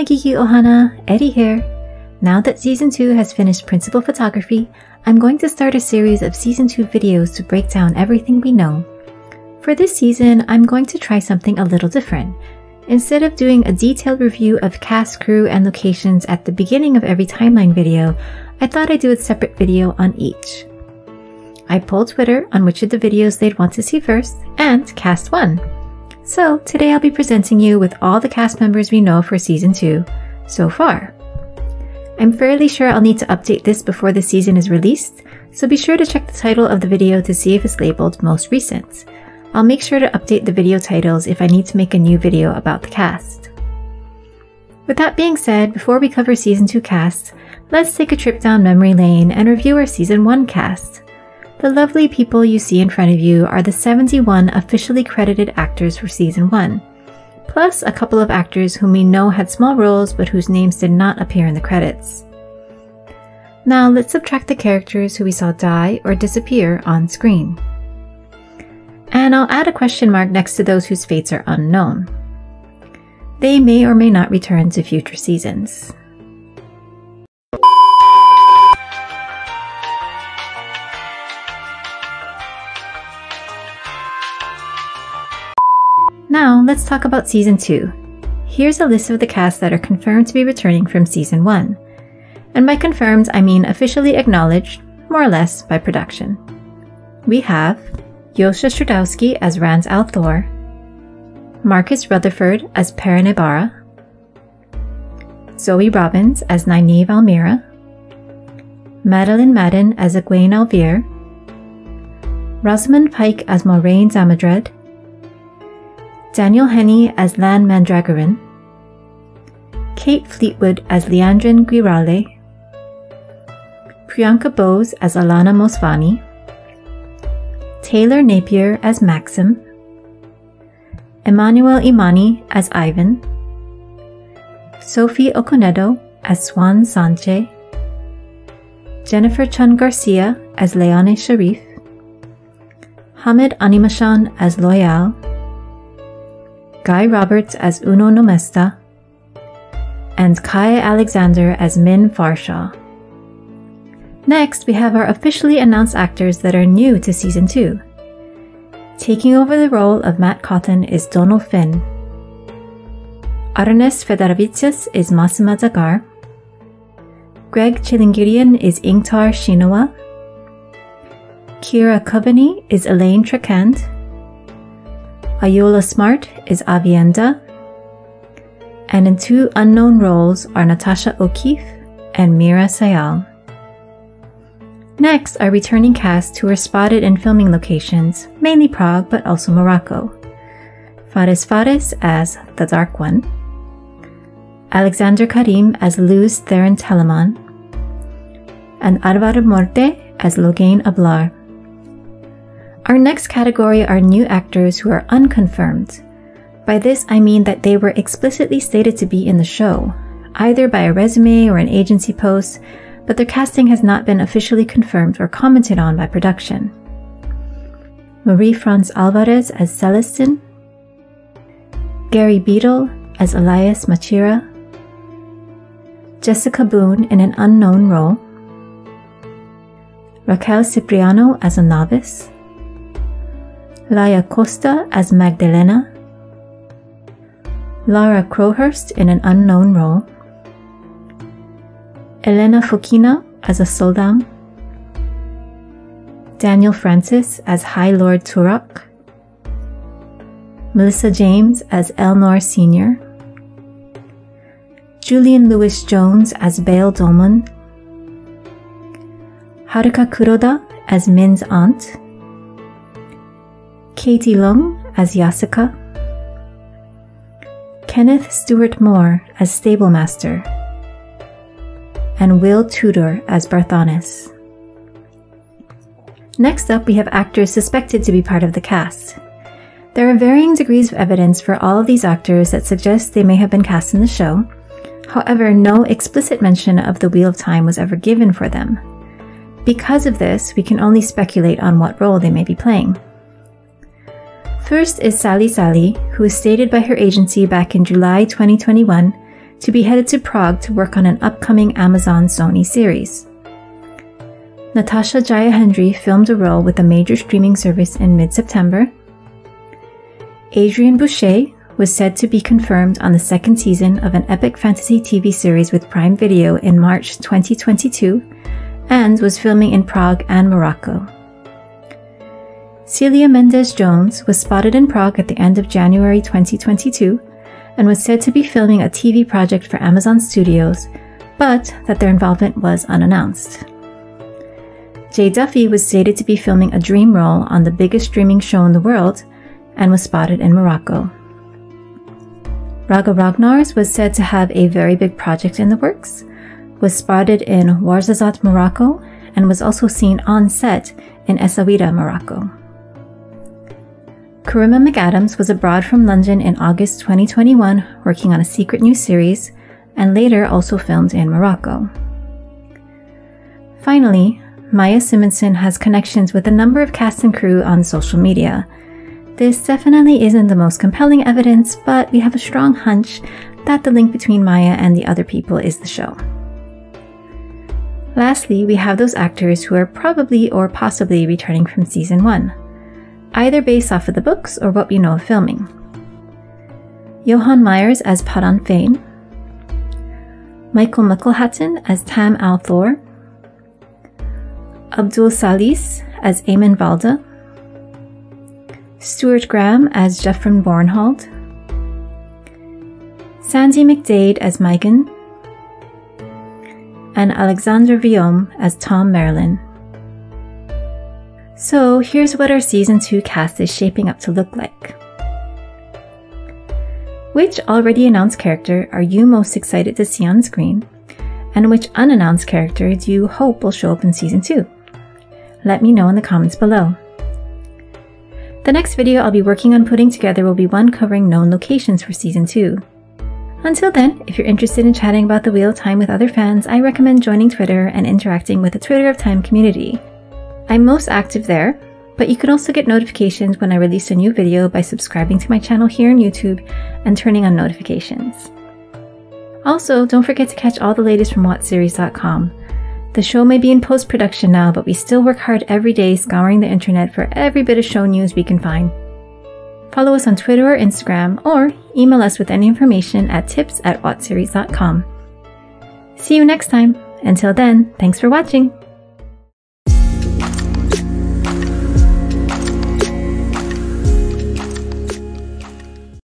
my Geeky Ohana, Eddie here. Now that Season 2 has finished principal photography, I'm going to start a series of Season 2 videos to break down everything we know. For this season, I'm going to try something a little different. Instead of doing a detailed review of cast, crew, and locations at the beginning of every timeline video, I thought I'd do a separate video on each. I polled Twitter on which of the videos they'd want to see first, and cast won. So today I'll be presenting you with all the cast members we know for Season 2 so far. I'm fairly sure I'll need to update this before the season is released, so be sure to check the title of the video to see if it's labeled Most Recent. I'll make sure to update the video titles if I need to make a new video about the cast. With that being said, before we cover Season 2 cast, let's take a trip down memory lane and review our Season 1 cast. The lovely people you see in front of you are the 71 officially credited actors for Season 1, plus a couple of actors whom we know had small roles but whose names did not appear in the credits. Now let's subtract the characters who we saw die or disappear on screen. And I'll add a question mark next to those whose fates are unknown. They may or may not return to future seasons. Now, let's talk about Season 2. Here's a list of the cast that are confirmed to be returning from Season 1. And by confirmed, I mean officially acknowledged, more or less, by production. We have Yosha Stradowski as Rand al'Thor, Marcus Rutherford as Perrin Ibarra, Zoe Robbins as Nynaeve Almira, Madeline Madden as Egwene Alvear, Rosamund Pike as Moiraine Zamadred, Daniel Henney as Lan Mandragoran, Kate Fleetwood as Liandrin Guirale, Priyanka Bose as Alana Mosvani, Taylor Napier as Maxim, Emmanuel Imani as Ivan, Sophie Okonedo as Swan Sanche, Jennifer Chun Garcia as Leone Sharif, Hamid Animashan as Loyal, Guy Roberts as Uno Nomesta, and Kai Alexander as Min Farshaw. Next, we have our officially announced actors that are new to Season 2. Taking over the role of Matt Cawthon is Donald Finn. Ernest Fedorovicius is Massima Zagar. Greg Chilingirian is Ingtar Shinowa. Kira Coveney is Elaine Trakand. Ayola Smart is Avienda. And in two unknown roles are Natasha O'Keefe and Mira Sayal. Next are returning cast who were spotted in filming locations, mainly Prague but also Morocco. Fares Fares as the Dark One, Alexander Karim as Luz Theron Telemann, and Alvaro Morte as Logain Ablar. Our next category are new actors who are unconfirmed. By this I mean that they were explicitly stated to be in the show, either by a resume or an agency post, but their casting has not been officially confirmed or commented on by production. Marie-France Alvarez as Celestin, Gary Beadle as Elias Machira, Jessica Boone in an unknown role, Raquel Cipriano as a novice, Laia Costa as Magdalena, Lara Crowhurst in an unknown role, Elena Fokina as a Soldam, Daniel Francis as High Lord Turok, Melissa James as Elnor Sr., Julian Lewis Jones as Bail Dolman, Haruka Kuroda as Min's aunt, Katie Lung as Yasuka, Kenneth Stewart Moore as Stablemaster, and Will Tudor as Barthanes. Next up, we have actors suspected to be part of the cast. There are varying degrees of evidence for all of these actors that suggest they may have been cast in the show. However, no explicit mention of the Wheel of Time was ever given for them. Because of this, we can only speculate on what role they may be playing. First is Sally Sally, who was stated by her agency back in July 2021 to be headed to Prague to work on an upcoming Amazon Sony series. Natasha Jayahendri filmed a role with a major streaming service in mid-September. Adrian Boucher was said to be confirmed on the second season of an epic fantasy TV series with Prime Video in March 2022 and was filming in Prague and Morocco. Celia Mendes-Jones was spotted in Prague at the end of January 2022 and was said to be filming a TV project for Amazon Studios, but that their involvement was unannounced. Jay Duffy was stated to be filming a dream role on the biggest streaming show in the world and was spotted in Morocco. Raga Ragnars was said to have a very big project in the works, was spotted in Ouarzazate, Morocco, and was also seen on set in Essaouira, Morocco. Karima McAdams was abroad from London in August 2021 working on a secret new series, and later also filmed in Morocco. Finally, Maya Simonson has connections with a number of cast and crew on social media. This definitely isn't the most compelling evidence, but we have a strong hunch that the link between Maya and the other people is the show. Lastly, we have those actors who are probably or possibly returning from Season 1, either based off of the books or what we know of filming. Johan Myers as Padan Fain, Michael Mickelhatton as Tam Althor, Abdul Salis as Eamon Valda, Stewart Graham as Jeffrey Bornhold, Sandy McDade as Megan, and Alexander Viome as Tom Merlin. So here's what our Season 2 cast is shaping up to look like. Which already announced character are you most excited to see on screen? And which unannounced character do you hope will show up in Season 2? Let me know in the comments below. The next video I'll be working on putting together will be one covering known locations for Season 2. Until then, if you're interested in chatting about the Wheel of Time with other fans, I recommend joining Twitter and interacting with the Twitter of Time community. I'm most active there, but you can also get notifications when I release a new video by subscribing to my channel here on YouTube and turning on notifications. Also, don't forget to catch all the latest from WhatSeries.com. The show may be in post-production now, but we still work hard every day scouring the internet for every bit of show news we can find. Follow us on Twitter or Instagram, or email us with any information at tips@whatseries.com. See you next time. Until then, thanks for watching.